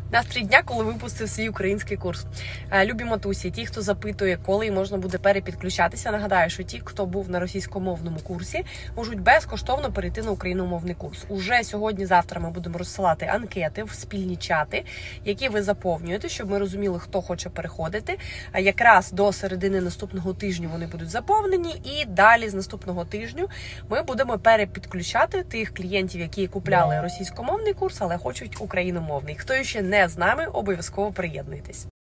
Настрій дня, коли випустив свій український курс. Любі матусі, ті, хто запитує, коли можна буде перепідключатися, нагадаю, що ті, хто був на російськомовному курсі, можуть безкоштовно перейти на україномовний курс. Уже сьогодні-завтра ми будемо розсилати анкети в спільні чати, які ви заповнюєте, щоб ми розуміли, хто хоче переходити. Якраз до середини наступного тижня вони будуть заповнені, і далі з наступного тижня ми будемо перепідключати тих клієнтів, які купляли російськомовний курс, але хочуть україномовний. Хто ще не з нами, обов'язково приєднуйтесь.